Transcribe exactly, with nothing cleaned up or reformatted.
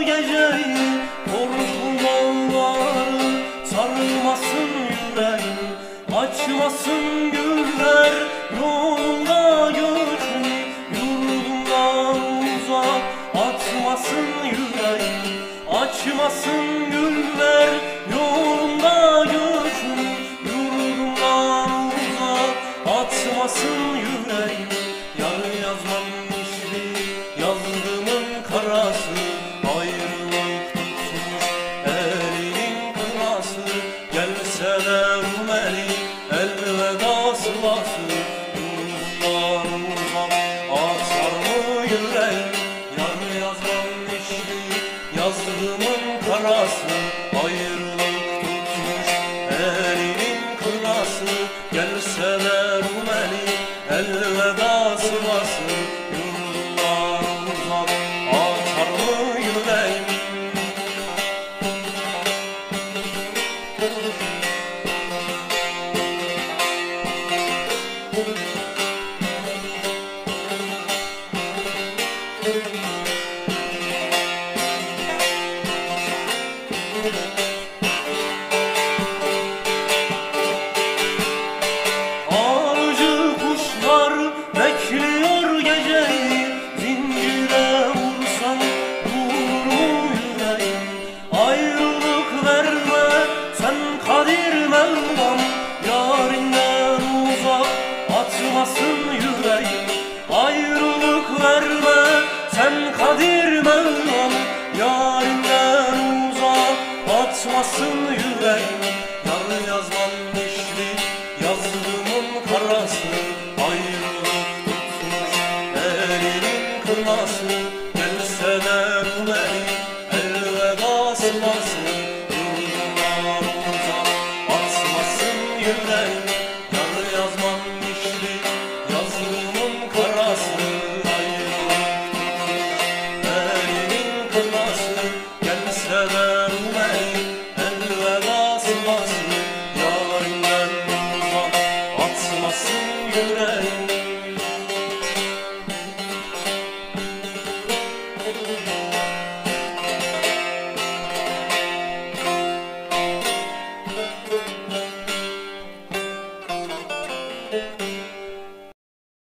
geceyi, korku dağları sarmasın yüreğimi. Açmasın güller yolunda göçünü, yurdumdan uzak atmasın yüreğimi. Açmasın güller yolunda göçünü, yurdumdan uzak atmasın yüreğimi. Yar yazmam işli yazdığımın karası, ayrılık tutmuş elinin kınası. Gelse de Rumeli elveda sılası, yurdumdan uzak atar mı yüreğim. Yar yazmam işli yazdığımın karası, ayrılık tutmuş elinin kınası. Gelse de Rumeli elveda sılası, yurdumdan uzak atar mı yüreğim. Avcı kuşlar bekliyor geceyi, zincire vursan durur mu yüreğim? Ayrılık verme sen Kadir Mevlam, yarinden uzak atmasın yüreğim. Ayrılık verme sen Kadir Mevlam, yarinden uzak atmasın yüreğim. Yar yazmam işli yazdığımın karası, ayrılık tutmuş elinin kınası. Gelse de Rumeli elveda sılası, yurdumdan uzak atmasın yüreğim. Yar yazmam işli yazdığımın karası, ayrılık tutmuş elinin kınası. Gelse de Rumeli elveda sılası, yarinden uzak atmasın yüreğim. Thank you.